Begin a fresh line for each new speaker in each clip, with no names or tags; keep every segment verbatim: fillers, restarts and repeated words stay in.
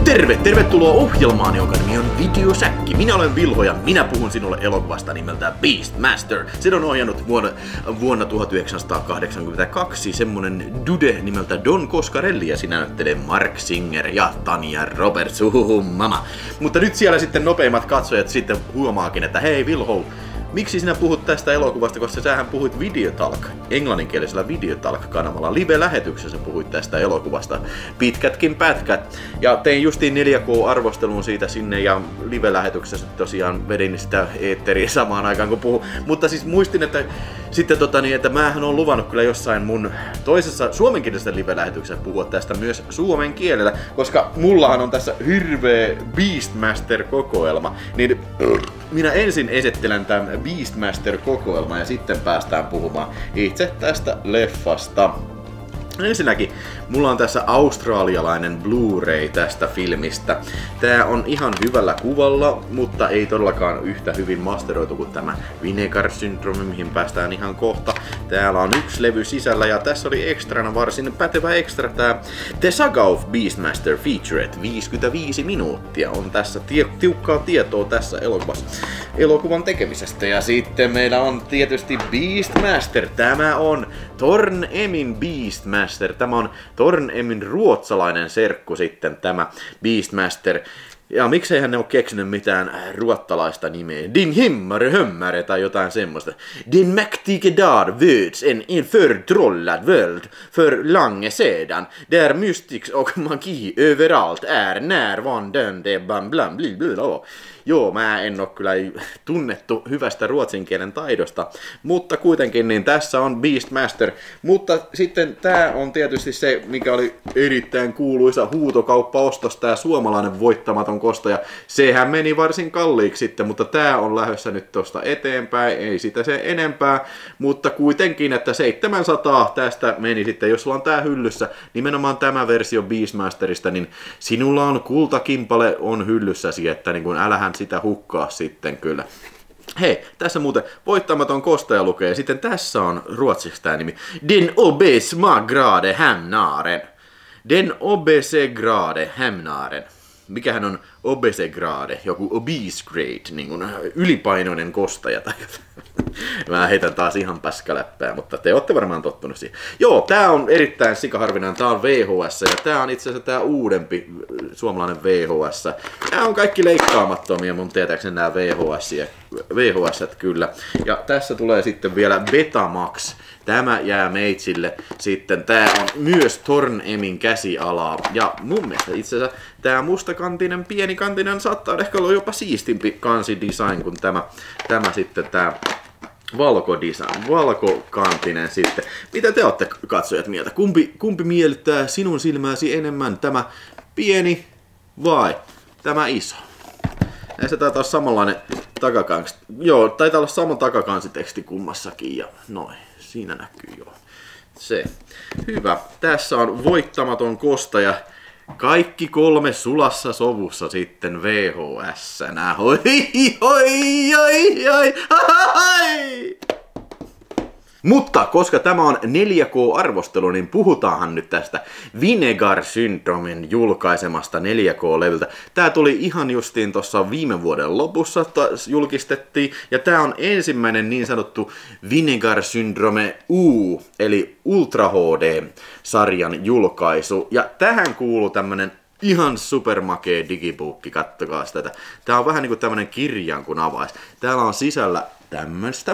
Terve! Tervetuloa ohjelmaan, jonka nimi on Videosäkki. Minä olen Vilho ja minä puhun sinulle elokuvasta nimeltään Beastmaster. Sen on ohjannut vuonna, vuonna tuhatyhdeksänsataakahdeksankymmentäkaksi semmonen dude nimeltä Don Coscarelli ja sinä näyttelee Mark Singer ja Tania Roberts. Uhuhu, mama. Mutta nyt siellä sitten nopeimmat katsojat sitten huomaakin, että hei Vilho, miksi sinä puhut tästä elokuvasta, koska sähän puhuit Videotalk, englanninkielisellä Videotalk-kanavalla. Live-lähetyksessä puhuit tästä elokuvasta. Pitkätkin pätkät. Ja tein justiin neljä K-arvostelun siitä sinne ja live-lähetyksessä tosiaan vedin sitä eetteriä samaan aikaan kun puhun. Mutta siis muistin, että sitten tota niin, että mähän on luvannut kyllä jossain mun toisessa suomenkielisessä live-lähetyksessä puhua tästä myös suomen kielellä, koska mullahan on tässä hirveä Beastmaster-kokoelma. Niin minä ensin esittelen tämän Beastmaster-kokoelman ja sitten päästään puhumaan itse tästä leffasta. Ensinnäkin mulla on tässä australialainen Blu-ray tästä filmistä. Tää on ihan hyvällä kuvalla, mutta ei todellakaan yhtä hyvin masteroitu kuin tämä Vinegar Syndrome, mihin päästään ihan kohta. Täällä on yksi levy sisällä ja tässä oli ekstrana varsin pätevä ekstra tää The Saga of Beastmaster Featurette. viisikymmentäviisi minuuttia on tässä tie- tiukkaa tietoa tässä elokuvassa, elokuvan tekemisestä. Ja sitten meillä on tietysti Beastmaster. Tämä on Torn Emin Beastmaster. Tämä on Torn Emin ruotsalainen serkku sitten tämä Beastmaster. Ja mikseihän ne ole keksinyt mitään ruottalaista nimeä? Din himmare hömmare tai jotain semmoista. Din mäktige dag vöds en, en förtrollad värld för länge sedan. Där mystics och magi överallt är närvarande bam blam bli bli bla. Joo, mä en oo kyllä tunnettu hyvästä ruotsin kielen taidosta, mutta kuitenkin niin tässä on Beastmaster. Mutta sitten tää on tietysti se, mikä oli erittäin kuuluisa huutokauppaostos, tää suomalainen voittamaton kostaja. Sehän meni varsin kalliiksi sitten, mutta tää on lähdössä nyt tosta eteenpäin, ei sitä se enempää. Mutta kuitenkin, että seitsemänsataa tästä meni sitten, jos sulla on tää hyllyssä, nimenomaan tämä versio Beastmasterista, niin sinulla on kultakimpale on hyllyssäsi, että niin kun älähän sitä hukkaa sitten kyllä. Hei, tässä muuten voittamaton kostaja lukee. Sitten tässä on ruotsiksi tää nimi. Den obesmagrade hämnaren. Den obesegrade hämnaren. Mikähän on obesegrade? Joku obese grade, niin kuin ylipainoinen kostaja tai mä heitän taas ihan päskäläppää, mutta te olette varmaan tottunut siihen. Joo, tää on erittäin sikaharvinainen, tää on V H S ja tää on itse asiassa tää uudempi suomalainen V H S. Tää on kaikki leikkaamattomia mun tietääkseni nää V H S, V H S kyllä. Ja tässä tulee sitten vielä Betamax. Tämä jää meitsille. Sitten tää on myös Torn Emin käsialaa. Ja mun mielestä itse asiassa tää mustakantinen, pienikantinen saattaa ehkä olla jopa siistimpi kansidesign kuin tämä, tämä sitten tää valkodesign, valkokantinen sitten. Mitä te olette katsojat mieltä? Kumpi, kumpi miellyttää sinun silmääsi enemmän? Tämä pieni vai tämä iso? Näissä taitaa olla samanlainen takakansi. Joo, taitaa olla sama takakansiteksti kummassakin ja noin. Siinä näkyy joo. Se. Hyvä. Tässä on voittamaton kostaja. Kaikki kolme sulassa sovussa sitten V H S-nä. Hoi, hoi, hoi, hoi, hoi. Mutta koska tämä on neljä K-arvostelu, niin puhutaanhan nyt tästä Vinegar Syndromen julkaisemasta neljä K-levyltä. Tää tuli ihan justiin tuossa viime vuoden lopussa, julkistettiin, ja tää on ensimmäinen niin sanottu Vinegar Syndrome U, eli Ultra H D-sarjan julkaisu. Ja tähän kuuluu tämmönen ihan supermakee digibuukki, kattokaa tätä. Tää on vähän niinku tämmönen kirjan kun avais. Täällä on sisällä tämmöstä.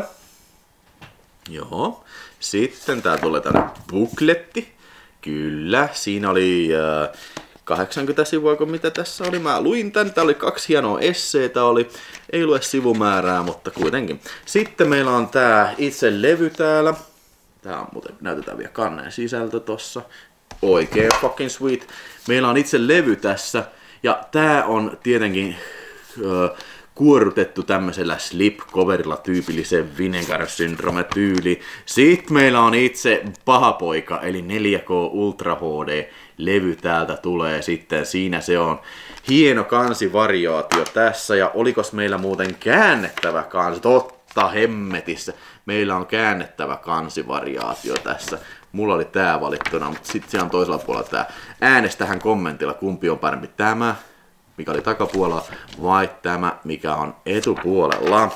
Joo. Sitten tää tulee tänne bukletti. Kyllä, siinä oli äh, kahdeksankymmentä sivua, kun mitä tässä oli. Mä luin tän. Tää oli kaksi hienoa esseitä oli. Ei lue sivumäärää, mutta kuitenkin. Sitten meillä on tää itse levy täällä. Tää on muuten, näytetään vielä kanneen sisältö tossa. Oikein fucking sweet. Meillä on itse levy tässä. Ja tää on tietenkin Äh, kuorutettu tämmöisellä slip-coverilla tyypillisen Vinegar Syndrome tyyli. Sitten meillä on itse pahapoika, eli neljä K Ultra H D-levy täältä tulee sitten. Siinä se on hieno kansivariaatio tässä. Ja olikos meillä muuten käännettävä kansi? Totta hemmetissä. meillä on käännettävä kansivariaatio tässä. Mulla oli tää valittuna, mutta sitten siellä on toisella puolella tää. Äänestähän kommentilla, kumpi on parempi, tämä, mikä oli takapuolella, vai tämä, mikä on etupuolella.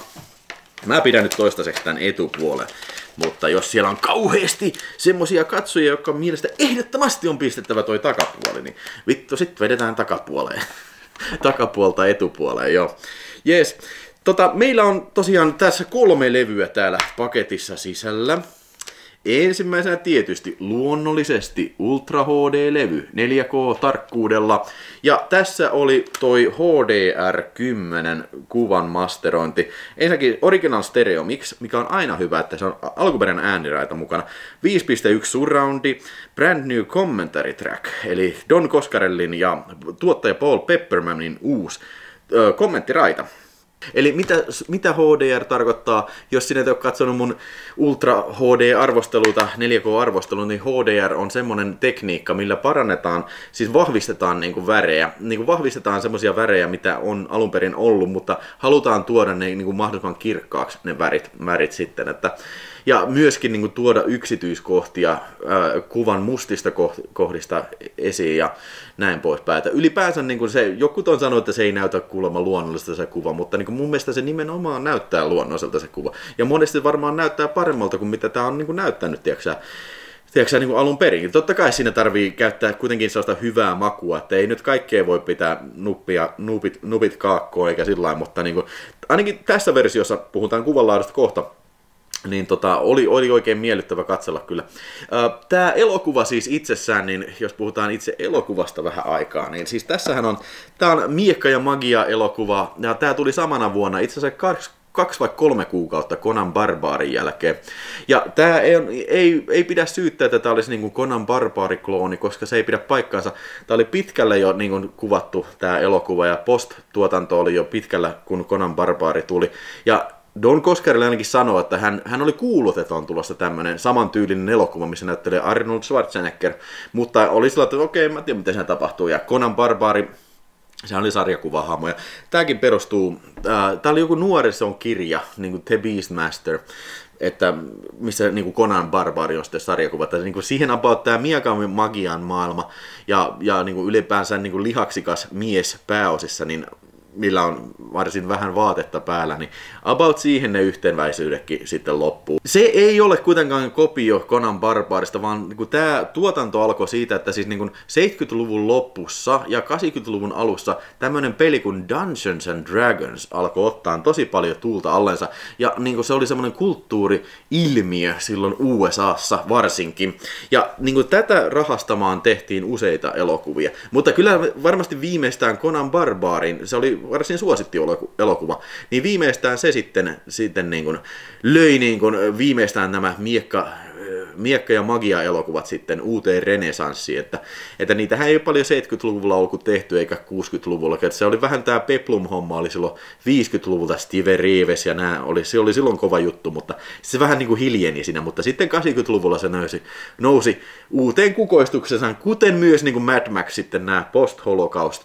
Mä pidän nyt toistaiseksi tän etupuolen, mutta jos siellä on kauheasti semmosia katsojia, jotka mielestä ehdottomasti on pistettävä toi takapuoli, niin vittu, sit vedetään takapuoleen. Takapuolta etupuoleen, joo. Jees. Tota, meillä on tosiaan tässä kolme levyä täällä paketissa sisällä. Ensimmäisenä tietysti luonnollisesti Ultra H D-levy neljä K-tarkkuudella. Ja tässä oli toi H D R kymmenen kuvan masterointi. Ensinnäkin Original Stereo Mix, mikä on aina hyvä, että se on alkuperäinen ääniraita mukana. viisi pilkku yksi surroundi, Brand New Commentary Track, eli Don Coscarellin ja tuottaja Paul Peppermanin uusi ö, kommenttiraita. Eli mitä, mitä H D R tarkoittaa, jos sinä et ole katsonut mun Ultra H D-arvosteluita, neljä K-arvostelua, niin H D R on semmonen tekniikka, millä parannetaan, siis vahvistetaan niinku värejä, niinku vahvistetaan semmosia värejä, mitä on alun perin ollut, mutta halutaan tuoda ne niinku mahdollisimman kirkkaaksi ne värit, värit sitten, että ja myöskin niin kuin, tuoda yksityiskohtia ää, kuvan mustista kohdista esiin ja näin poispäin. Että ylipäänsä niin kuin se, joku on sanonut, että se ei näytä kuulemma luonnollista se kuva, mutta niin kuin, mun mielestä se nimenomaan näyttää luonnolliselta se kuva. Ja monesti varmaan näyttää paremmalta kuin mitä tämä on niin kuin, näyttänyt, tiedätkö, tiedätkö, niin kuin alun perin. Totta kai siinä tarvii käyttää kuitenkin sellaista hyvää makua, että ei nyt kaikkea voi pitää nuppia, nupit, nupit kaakkoon eikä sillä lailla, mutta niin kuin, ainakin tässä versiossa puhutaan kuvanlaadusta kohta. Niin tota, oli, oli oikein miellyttävä katsella kyllä. Tämä elokuva siis itsessään, niin jos puhutaan itse elokuvasta vähän aikaa, niin siis tässähän on, tää on Miekka ja Magia elokuva, ja tää tuli samana vuonna, itse asiassa kaksi, kaksi vai kolme kuukautta Conan Barbarin jälkeen. Ja tää ei, ei, ei pidä syyttää, että tää olisi niinku Conan Barbari-klooni, koska se ei pidä paikkaansa. Tää oli pitkälle jo niinku kuvattu tää elokuva, ja post-tuotanto oli jo pitkällä, kun Conan Barbari tuli. Ja Don Coscarelli ainakin sanoi, että hän, hän oli kuullut, että on tulossa tämmöinen samantyylinen elokuva, missä näyttelee Arnold Schwarzenegger, mutta oli sillä, että okei, mä en tiedä, miten se tapahtuu. Ja Conan Barbari, se oli sarjakuvahahmo, ja tämäkin perustuu, äh, tää oli joku nuorison kirja, niin kuin The Beastmaster, että missä niin kuin Conan Barbari on sitten sarjakuva, että niin kuin siihen about tämä Miekan magian maailma, ja, ja niin kuin ylipäänsä niin kuin lihaksikas mies pääosissa, niin millä on varsin vähän vaatetta päällä, niin about siihen ne yhtenväisyydekin sitten loppuu. Se ei ole kuitenkaan kopio Conan Barbarista, vaan niin tämä tuotanto alkoi siitä, että siis niin seitsemänkymmentäluvun lopussa ja kahdeksankymmentäluvun alussa tämmöinen peli kuin Dungeons and Dragons alkoi ottaa tosi paljon tuulta allensa, ja niin se oli semmoinen kulttuuri-ilmiö silloin U S A:ssa varsinkin. Ja niin tätä rahastamaan tehtiin useita elokuvia, mutta kyllä varmasti viimeistään Conan Barbarin, se oli varsin suosittu elokuva, niin viimeistään se sitten, sitten niin kuin löi niin kuin viimeistään nämä miekka, miekka- ja magia-elokuvat sitten uuteen renesanssiin, että, että niitähän ei ole paljon seitsemänkymmentäluvulla ollut tehty eikä kuusikymmentäluvulla, että se oli vähän tämä Peplum-homma, oli silloin viisikymmentäluvulta Steve Reeves ja nämä oli, se oli silloin kova juttu, mutta se vähän niin kuin hiljeni siinä, mutta sitten kahdeksankymmentäluvulla se nousi, nousi uuteen kukoistuksessaan, kuten myös niin kuin Mad Max sitten nämä post-holocaust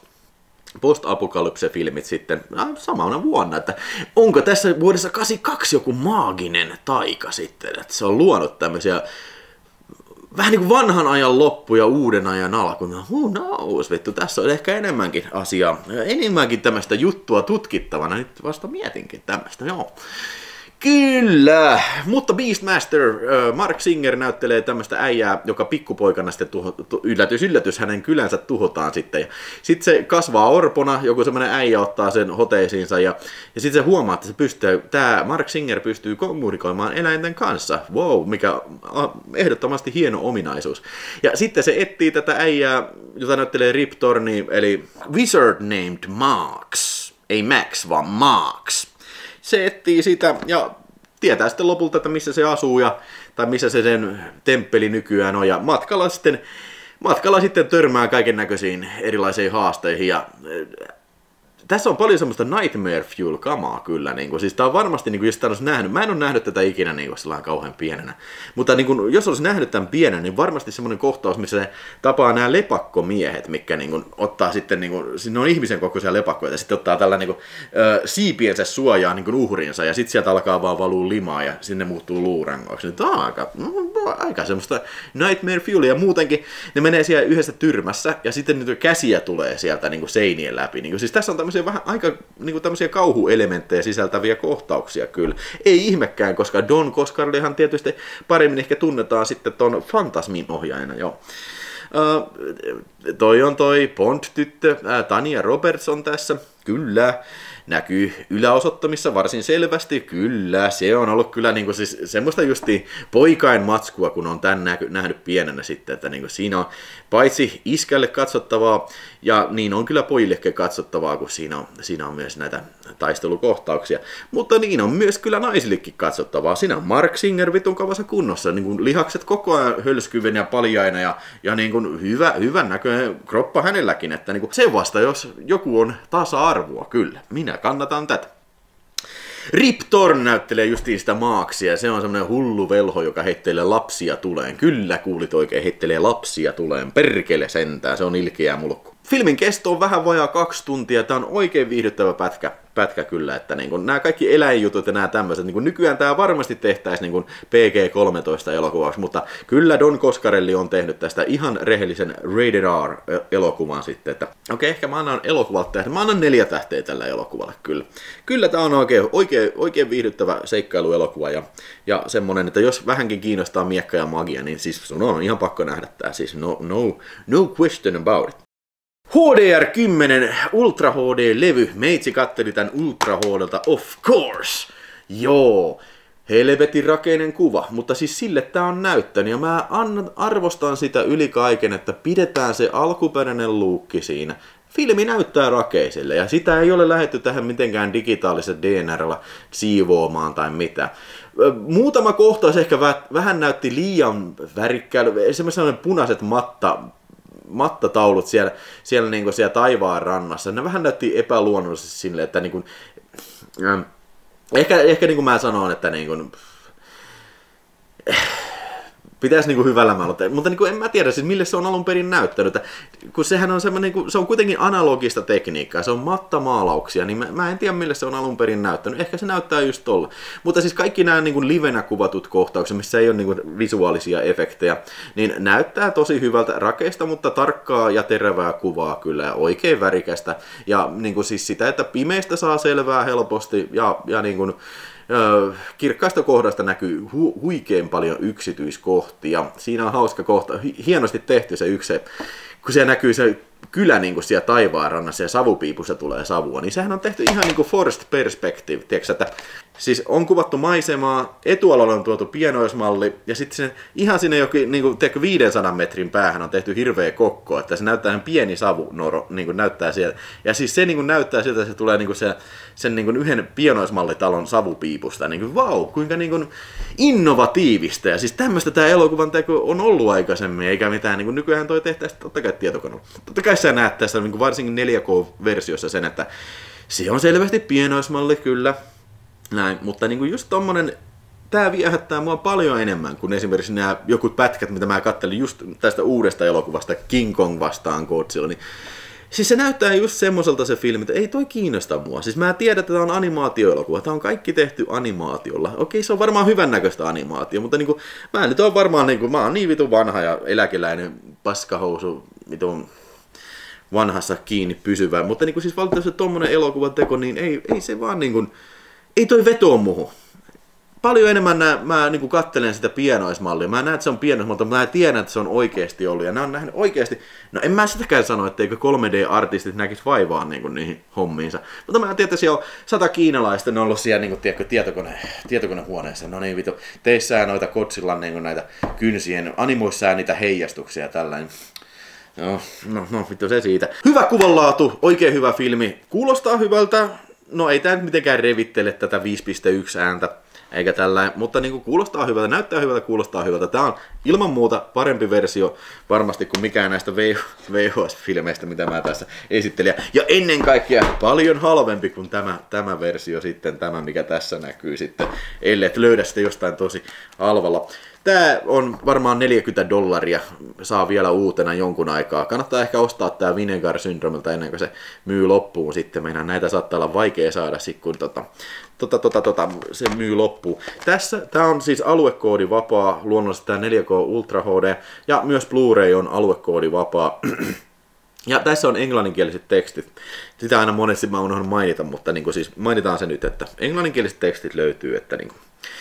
post-apokalypse-filmit sitten samana vuonna, että onko tässä vuodessa kahdeksankymmentäkaksi joku maaginen taika sitten, että se on luonut tämmöisiä vähän niin kuin vanhan ajan loppu ja uuden ajan alku. Who knows, vittu, tässä on ehkä enemmänkin asiaa, enemmänkin tämmöistä juttua tutkittavana, nyt vasta mietinkin tämmöistä, joo. Kyllä, mutta Beastmaster, Mark Singer näyttelee tämmöistä äijää, joka pikkupoikana sitten tuho, yllätys, yllätys, hänen kylänsä tuhotaan sitten. Ja sitten se kasvaa orpona, joku semmoinen äijä ottaa sen hoteisiinsa ja, ja sitten se huomaa, että se pystyy, tämä Mark Singer pystyy kommunikoimaan eläinten kanssa. Wow, mikä on ehdottomasti hieno ominaisuus. Ja sitten se etsii tätä äijää, jota näyttelee Rip Torn, eli Wizard Named Max. Ei Max, vaan Max. Se etsii sitä ja tietää sitten lopulta, että missä se asuu ja, tai missä se sen temppeli nykyään on. Ja matkalla sitten, matkalla sitten törmää kaiken näköisiin erilaisiin haasteihin. Ja tässä on paljon semmoista Nightmare Fuel-kamaa kyllä, niin kuin, siis tää on varmasti, niin kuin, jos tää olisi nähnyt, mä en ole nähnyt tätä ikinä niin kuin, sellainen kauhean pienenä, mutta niin kuin, jos olisi nähnyt tämän pienen, niin varmasti semmoinen kohtaus, missä se tapaa nämä lepakkomiehet, mitkä niin kuin, ottaa sitten, niin kuin, ne on ihmisen kokoisia lepakkoja, ja sitten ottaa tällä niin kuin, äh, siipiensä suojaa niin kuin uhrinsa, ja sitten sieltä alkaa vaan valua limaa, ja sinne muuttuu luurangoiksi. Tämä on aika, no, aika semmoista Nightmare Fuelia, ja muutenkin ne menee siellä yhdessä tyrmässä, ja sitten niitä käsiä tulee sieltä niin kuin seinien läpi. Niin kuin, siis tässä on tämmöisiä vähän aika niin kuin tämmöisiä kauhuelementtejä sisältäviä kohtauksia kyllä. Ei ihmekään, koska Don Coscarellihan tietysti paremmin ehkä tunnetaan sitten ton Fantasmin ohjaajana, joo. Uh, toi on toi Bond-tyttö, uh, Tania Roberts on tässä, kyllä. Näkyy yläosottamissa varsin selvästi, kyllä, se on ollut kyllä niinku siis semmoista justi poikain matskua, kun on tän näky, nähnyt pienenä sitten, että niinku siinä on paitsi iskälle katsottavaa, ja niin on kyllä pojillekin katsottavaa, kun siinä on, siinä on myös näitä taistelukohtauksia, mutta niin on myös kyllä naisillekin katsottavaa, siinä on Mark Singer vitun kavassa kunnossa, niinku lihakset koko ajan hölskyven ja paljaina, ja, ja niinku hyvä, hyvän näköinen kroppa hänelläkin, että niinku se vasta, jos joku on tasa-arvoa, kyllä, minä kannatan tätä. Rip Torn näyttelee justiin sitä Maaksia, se on semmonen hullu velho, joka heittelee lapsia tuleen. Kyllä kuulit oikein, heittelee lapsia tuleen, perkele sentään, se on ilkeä mulkku. Filmin kesto on vähän vajaa kaksi tuntia, tää on oikein viihdyttävä pätkä, pätkä kyllä, että niin kun, nämä kaikki eläinjutut ja nämä tämmöiset, niin kun nykyään tää varmasti tehtäisiin niin kun P G kolmetoista elokuvaksi, mutta kyllä Don Coscarelli on tehnyt tästä ihan rehellisen Rated R-elokuvan sitten, että okei, okay, ehkä mä annan elokuvalle tähden, mä annan neljä tähteä tällä elokuvalle, kyllä. Kyllä tää on oikein, oikein, oikein viihdyttävä seikkailuelokuva ja, ja semmonen, että jos vähänkin kiinnostaa miekka ja magia, niin siis sun on ihan pakko nähdä tää, siis no, no, no question about it. H D R kymmenen Ultra H D-levy. Meitsi katteli tän Ultra H D:lta, of course. Joo, helvetin rakeinen kuva, mutta siis sille tää on näyttänyt ja mä annan, arvostan sitä yli kaiken, että pidetään se alkuperäinen luukki siinä. Filmi näyttää rakeiselle ja sitä ei ole lähdetty tähän mitenkään digitaalisella D N R:llä siivoamaan tai mitä. Muutama kohtaus ehkä vähän näytti liian värikkäältä, esimerkiksi sellainen punaiset matta mattataulut siellä, siellä, niin kuin siellä taivaan rannassa. Ne vähän näytti epäluonnollisesti sille, että niin kuin, ähm, ehkä, ehkä niin kuin mä sanon, että niin kuin, pitäisi niin kuin hyvällä määrällä, mutta niin kuin en mä tiedä, siis mille se on alun perin näyttänyt. Että, kun sehän on semmoinen, niin se on kuitenkin analogista tekniikkaa, se on mattamaalauksia, niin mä, mä en tiedä mille se on alun perin näyttänyt. Ehkä se näyttää just tolla. Mutta siis kaikki nämä niin kuin livenä kuvatut kohtaukset, missä ei ole niin kuin visuaalisia efektejä, niin näyttää tosi hyvältä rakeista, mutta tarkkaa ja terävää kuvaa kyllä ja oikein värikästä. Ja niin kuin siis sitä, että pimeistä saa selvää helposti ja, ja niin kuin kirkkaista kohdasta näkyy hu- huikein paljon yksityiskohtia. Siinä on hauska kohta, hienosti tehty se yksi, kun siellä näkyy se kylä niin kuin siellä taivaanrannassa ja savupiipussa tulee savua, niin sehän on tehty ihan niin kuin forced perspective, tiedätkö, että siis on kuvattu maisemaa, etualalle on tuotu pienoismalli ja sitten sen, ihan sinne jokin niin kuin, tiedätkö, viidensadan metrin päähän on tehty hirveä kokko, että se näyttää ihan pieni savunoro, niin kuin näyttää sieltä. Ja siis se niin kuin näyttää siltä, että se tulee niin kuin se, sen niin kuin yhden pienoismallitalon savupiipusta. Niin kuin, vau, kuinka niin kuin innovatiivista. Ja siis tämmöistä tämä elokuvan teko on ollut aikaisemmin, eikä mitään. Niin kuin nykyään toi tehtäisiin totta kai tietokoneella. Totta kai sä näet tässä niin kuin varsinkin neljä K-versiossa sen, että se on selvästi pienoismalli, kyllä. Näin, mutta niin kuin just tommonen, tää viehättää mua paljon enemmän kuin esimerkiksi nämä jokut pätkät, mitä mä kattelin just tästä uudesta elokuvasta King Kong vastaan Godzilla, niin siis se näyttää just semmoiselta se filmi, että ei toi kiinnosta mua. Siis mä tiedän, että tää on animaatioelokuva, tää on kaikki tehty animaatiolla. Okei, se on varmaan hyvännäköistä animaatio, mutta niinku, mä nyt on varmaan niinku, mä oon niin vitun vanha ja eläkeläinen paskahousu, vitun vanhassa kiinni pysyvää, mutta niinku siis valitettavasti tommonen elokuvateko, niin ei, ei se vaan niinku, ei toi vetoo muhun. Paljon enemmän nää, mä niinku kattelen sitä pienoismallia. Mä näen, että se on pienoismalli, mutta mä tiedän, että se on oikeesti ollut. Ja nää on nähnyt oikeesti. No en mä sitäkään sano, etteikö kolme D-artistit näkis vaivaa niinku niihin hommiinsa. Mutta mä tiedän, että siellä on sata kiinalaista, ne on ollut siellä niinku, tiedätkö, tietokone, tietokonehuoneessa. No niin vitu, teissään noita Godzillan niinku näitä kynsien, animoissään niitä heijastuksia ja tällainen. No, no, no vittu se siitä. Hyvä kuvanlaatu, oikein hyvä filmi. Kuulostaa hyvältä. No ei tää nyt mitenkään revittele tätä viisi pilkku yksi ääntä. eikä tällä, mutta niin kuin kuulostaa hyvältä, näyttää hyvältä, kuulostaa hyvältä. Tämä on ilman muuta parempi versio varmasti kuin mikään näistä V H S-filmeistä, mitä mä tässä esittelin. Ja ennen kaikkea paljon halvempi kuin tämä, tämä versio sitten, tämä mikä tässä näkyy sitten, ellei et löydä sitä jostain tosi halvalla. Tää on varmaan neljäkymmentä dollaria, saa vielä uutena jonkun aikaa. Kannattaa ehkä ostaa tää Vinegar Syndromelta ennen kuin se myy loppuun sitten. Meidän näitä saattaa olla vaikea saada sit, kun tota, tota, tota, tota, se myy loppuun. Tässä tää on siis aluekoodi vapaa, luonnollisesti tää neljä K Ultra H D, ja myös Blu-ray on aluekoodi vapaa. Ja tässä on englanninkieliset tekstit. Sitä aina monesti mä unohdan mainita, mutta niin siis mainitaan se nyt, että englanninkieliset tekstit löytyy, että niin kuin,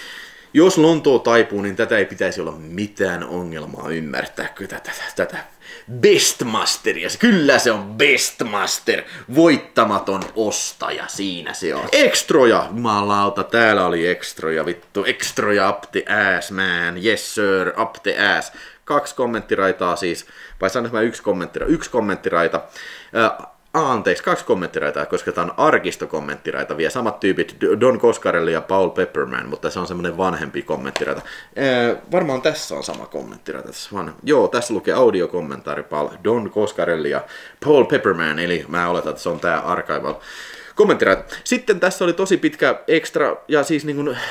jos Lontoo taipuu, niin tätä ei pitäisi olla mitään ongelmaa ymmärtää, kyllä tätä, tätä Bestmasteria. Kyllä se on Bestmaster, voittamaton ostaja, siinä se on. Extroja, jumalauta, täällä oli extroja, vittu, extroja up the ass, man, yes sir, up the ass. Kaksi kommenttiraitaa siis, vai sanois mä yksi kommenttiraita, yksi kommenttiraita. Äh, Anteeksi, kaksi kommenttiraitaa, koska tämä on arkistokommenttiraita, vielä samat tyypit, Don Coscarelli ja Paul Pepperman, mutta se on semmoinen vanhempi kommenttiraita. Ee, varmaan tässä on sama kommenttiraita. Tässä vaan, joo, tässä lukee audiokommentaari Paul, Don Coscarelli ja Paul Pepperman, eli mä oletan, että se on tämä archival kommenttiraita. Sitten tässä oli tosi pitkä extra, ja siis niin kuin,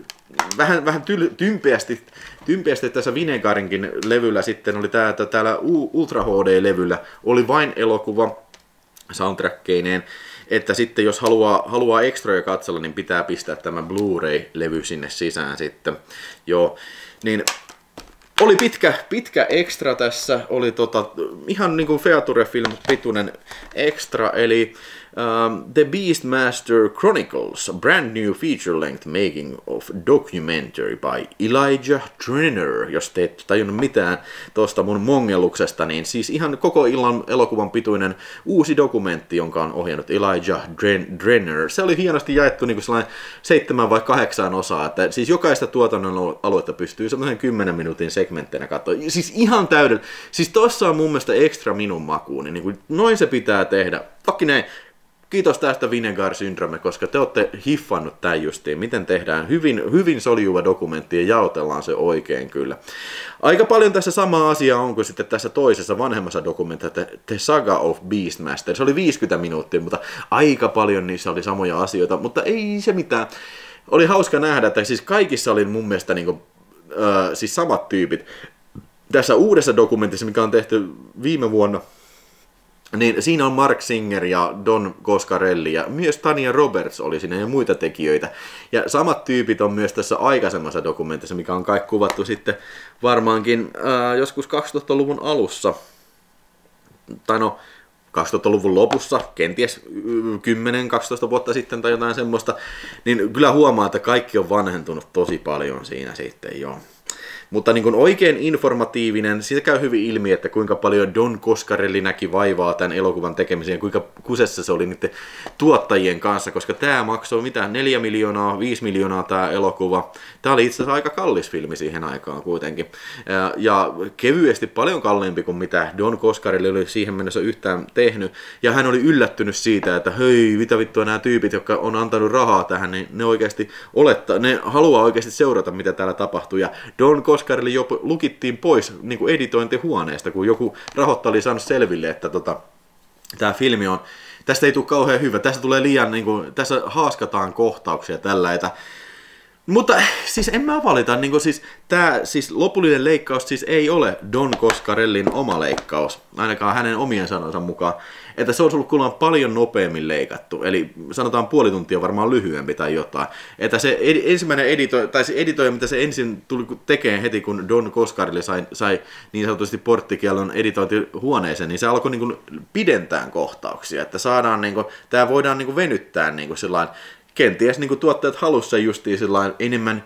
vähän, vähän tyl, tympeästi, tympeästi tässä Vinegarinkin levyllä sitten oli tää, täällä Ultra H D-levyllä oli vain elokuva, soundtrackeineen, että sitten jos haluaa, haluaa extroja katsella, niin pitää pistää tämä Blu-ray-levy sinne sisään sitten. Joo, niin oli pitkä, pitkä extra tässä, oli tota, ihan niin kuin Feature-film pituinen extra, eli um, The Beastmaster Chronicles, a brand new feature-length making of documentary by Elijah Drenner. Jos te ette tajunnut mitään tuosta mun mongelluksesta, niin siis ihan koko illan elokuvan pituinen uusi dokumentti, jonka on ohjannut Elijah Drenner. Se oli hienosti jaettu niin kuin sellainen seitsemän vai kahdeksaan osaa, että siis jokaista tuotannon aluetta pystyy semmoisen kymmenen minuutin segmentteinä katsoa. Siis ihan täydellä. Siis tossa on mun mielestä extra minun makuuni, niin kuin noin se pitää tehdä. Fucking ei. Kiitos tästä Vinegar Syndrome, koska te olette hiffannut tämän justiin, miten tehdään hyvin, hyvin soljuva dokumentti ja jaotellaan se oikein kyllä. Aika paljon tässä sama asia on kuin sitten tässä toisessa vanhemmassa dokumentissa, The Saga of Beastmaster. Se oli viisikymmentä minuuttia, mutta aika paljon niissä oli samoja asioita, mutta ei se mitään. Oli hauska nähdä, että siis kaikissa oli mun mielestä niin kuin, äh, siis samat tyypit. Tässä uudessa dokumentissa, mikä on tehty viime vuonna, niin siinä on Mark Singer ja Don Coscarelli ja myös Tania Roberts oli siinä ja muita tekijöitä. Ja samat tyypit on myös tässä aikaisemmassa dokumentissa, mikä on kaikki kuvattu sitten varmaankin ää, joskus kaksituhattaluvun alussa. Tai no, kaksituhattaluvun lopussa, kenties kymmenen kaksitoista vuotta sitten tai jotain semmoista. Niin kyllä huomaa, että kaikki on vanhentunut tosi paljon siinä sitten, joo. Mutta niin kuin oikein informatiivinen, siitä käy hyvin ilmi, että kuinka paljon Don Coscarelli näki vaivaa tämän elokuvan tekemiseen, kuinka kusessa se oli niiden tuottajien kanssa, koska tämä maksoi mitä, neljä miljoonaa, viisi miljoonaa tämä elokuva. Tämä oli itse asiassa aika kallis filmi siihen aikaan kuitenkin. Ja, ja kevyesti paljon kalliimpi kuin mitä Don Coscarelli oli siihen mennessä yhtään tehnyt. Ja hän oli yllättynyt siitä, että hei, mitä vittua nämä tyypit, jotka on antanut rahaa tähän, niin ne oikeasti olettaa, ne haluaa oikeasti seurata, mitä täällä tapahtuu. Ja Don Coscarelli jopa lukittiin pois niin kuin editointihuoneesta, kun joku rahoittaja oli saanut selville, että tota, tämä filmi on, tästä ei tule kauhean hyvä, tästä tulee liian, niin kuin, tässä haaskataan kohtauksia tällä, että mutta siis en mä valita, niin kuin, siis, tämä siis lopullinen leikkaus siis ei ole Don Coscarellin oma leikkaus, ainakaan hänen omien sanonsa mukaan, että se olisi ollut kuulemma paljon nopeammin leikattu, eli sanotaan puoli tuntia varmaan lyhyempi tai jotain, että se ed- ensimmäinen editoija, tai se editoija, mitä se ensin tuli tekemään heti, kun Don Coscarelli sai, sai niin sanotusti porttikielon editointihuoneeseen, niin se alkoi niin kuin pidentää kohtauksia, että saadaan, niin kuin, tämä voidaan niin kuin venyttää niin kuin sellainen, kenties niin kuin tuottajat halusivat sen justiin sellainen enemmän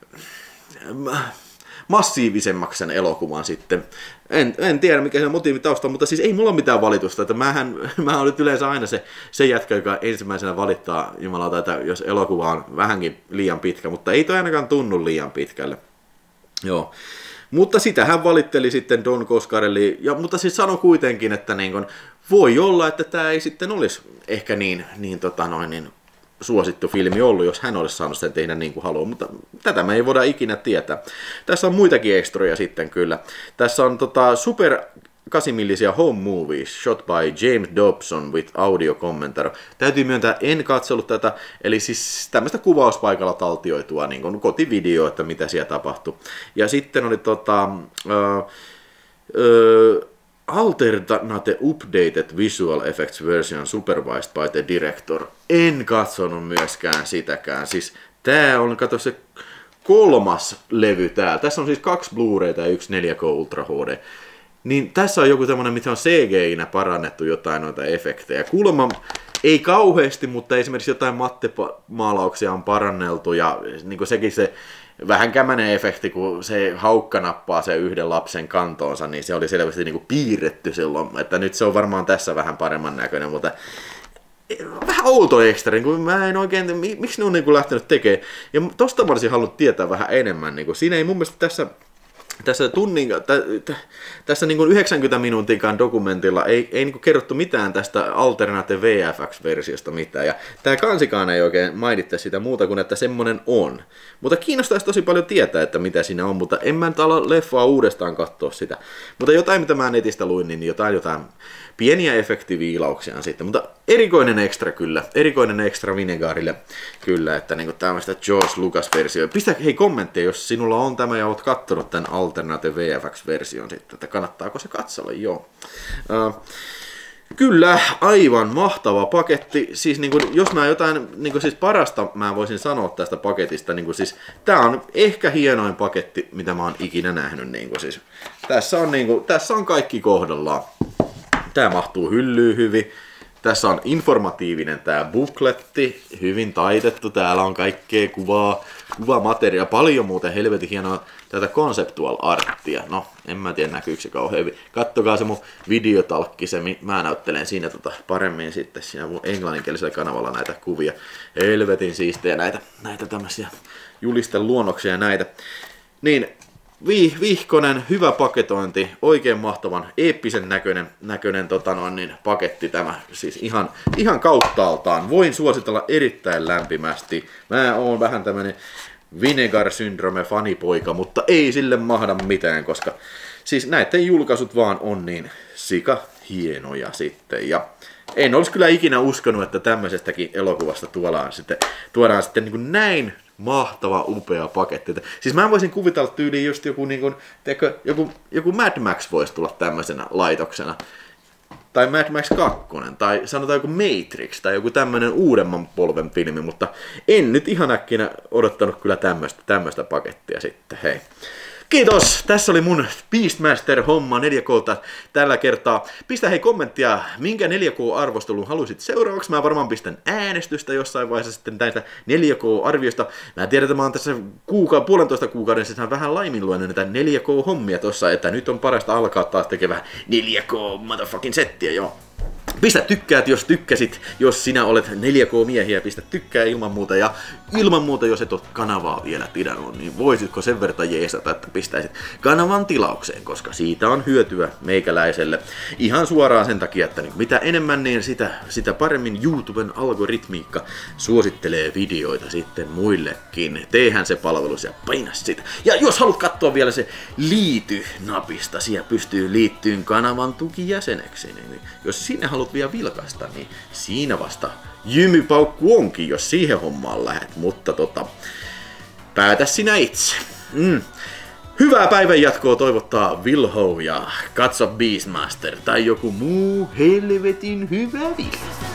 massiivisemmaksi sen elokuvan sitten. En, en tiedä mikä se motiivi tausta, mutta siis ei mulla mitään valitusta, että mähän, mä olen yleensä aina se, se jätkä, joka ensimmäisenä valittaa jumalauta, että jos elokuva on vähänkin liian pitkä, mutta ei toi ainakaan tunnu liian pitkälle. Joo. Mutta sitä hän valitteli sitten Don Coscarelli, ja, mutta siis sanoi kuitenkin, että niin kun, voi olla, että tämä ei sitten olisi ehkä niin, niin, tota noin, niin suosittu filmi ollut, jos hän olisi saanut sen tehdä niin kuin haluaa, mutta tätä me ei voida ikinä tietää. Tässä on muitakin ekstroja sitten kyllä. Tässä on tota, super kahdeksanmillisiä home movies shot by James Dobson with audio commentary. Täytyy myöntää, en katsellut tätä, eli siis tämmöistä kuvauspaikalla taltioitua niin kuin kotivideo, että mitä siellä tapahtui. Ja sitten oli tota... Uh, uh, Alternate Updated Visual Effects Version Supervised by the Director. En katsonut myöskään sitäkään. Siis tää on, kato se kolmas levy täällä. Tässä on siis kaksi Blu-rayta ja yksi neljä K Ultra H D. Niin tässä on joku tämmönen, mitä on C G I-nä parannettu jotain noita efektejä. Kuulemma ei kauheasti, mutta esimerkiksi jotain mattemaalauksia on paranneltu ja niin kuin sekin se vähän kämänen efekti, kun se haukka nappaa sen yhden lapsen kantoonsa, niin se oli selvästi niin kuin piirretty silloin, että nyt se on varmaan tässä vähän paremman näköinen, mutta vähän outo ekstra, niin kuin mä en oikein, miksi ne on niin kuin lähtenyt tekemään, ja tosta mä olisin halunnut tietää vähän enemmän, niin kuin siinä ei mun mielestä tässä Tässä, tunnin, tä, tässä niin kuin yhdeksänkymmentä minuutinkaan dokumentilla ei, ei niin kuin kerrottu mitään tästä Alternate V F X-versiosta mitään. Ja tämä kansikaan ei oikein mainitte sitä muuta kuin, että semmonen on. Mutta kiinnostaisi tosi paljon tietää, että mitä siinä on, mutta en mä nyt ala leffaa uudestaan katsoa sitä. Mutta jotain, mitä mä netistä luin, niin jotain, jotain pieniä efektiviilauksia on sitten. Mutta erikoinen ekstra kyllä, erikoinen ekstra Vinegarille kyllä, että niin kuin tämmöistä George Lucas-versiota. Pistä hei kommentteja, jos sinulla on tämä ja oot kattonut tämän Alternate V F X-version sitten, että kannattaako se katsella, joo. Uh, kyllä, aivan mahtava paketti. Siis niin kuin, jos mä jotain niin kuin, siis parasta mä voisin sanoa tästä paketista, niin kuin, siis tää on ehkä hienoin paketti, mitä mä oon ikinä nähnyt. Niin kuin, siis, tässä, on, niin kuin, tässä on kaikki kohdallaan. Tää mahtuu hyllyyn hyvin. Tässä on informatiivinen tää bukletti, hyvin taitettu, täällä on kaikkea kuvaa, kuvamateriaa, paljon muuten helvetin hienoa tätä conceptual arttia. No, en mä tiedä näkyykö se kauhean hyvin. Kattokaa se mun videotalkki, se mä näyttelen siinä tota paremmin sitten siinä mun englanninkielisellä kanavalla näitä kuvia. Helvetin siistejä näitä, näitä tämmöisiä julisteluonnoksia ja näitä. Niin, Vi, vihkonen, hyvä paketointi, oikein mahtavan, eeppisen näköinen, näköinen tota noin, niin, paketti tämä, siis ihan, ihan kauttaaltaan. Voin suositella erittäin lämpimästi. Mä oon vähän tämmönen Vinegar-syndrome fanipoika, mutta ei sille mahda mitään, koska siis näiden julkaisut vaan on niin sika hienoja sitten. Ja en olisi kyllä ikinä uskonut, että tämmöisestäkin elokuvasta tuodaan sitten, tuodaan sitten niin kuin näin mahtava, upea paketti. Siis mä voisin kuvitella tyyliin just joku, niin kuin, teikö, joku, joku Mad Max voisi tulla tämmöisenä laitoksena. Tai Mad Max kaksi, tai sanotaan joku Matrix, tai joku tämmönen uudemman polven filmi, mutta en nyt ihan äkkinä odottanut kyllä tämmöistä, tämmöistä pakettia sitten, hei. Kiitos! Tässä oli mun Beastmaster-homma neljä K:lta tällä kertaa. Pistä hei kommenttia, minkä neljä K-arvostelun halusit seuraavaksi. Mä varmaan pistän äänestystä jossain vaiheessa sitten näistä neljä K-arviosta. Mä tiedän, että mä oon tässä kuuka, puolentoista kuukauden siis vähän laiminluenut näitä neljä K-hommia tossa, että nyt on parasta alkaa taas tekemään neljä K-motherfucking settiä, joo. Pistä tykkäät, jos tykkäsit, jos sinä olet neljä K-miehiä, pistä tykkää ilman muuta, ja ilman muuta, jos et ole kanavaa vielä tilannut, niin voisitko sen verran jeesata, että pistäisit kanavan tilaukseen, koska siitä on hyötyä meikäläiselle ihan suoraan sen takia, että niin mitä enemmän, niin sitä, sitä paremmin YouTuben algoritmiikka suosittelee videoita sitten muillekin. Teehän se palvelus ja paina sitä. Ja jos haluat katsoa vielä se liity-napista, siellä pystyy liittyyn kanavan tukijäseneksi, niin jos sinä haluat vielä vilkaista, niin siinä vasta jymypaukku onkin, jos siihen hommaan lähet, mutta tota, päätä sinä itse. Mm. Hyvää päivän jatkoa toivottaa Vilho ja katso Beastmaster tai joku muu helvetin hyvä video.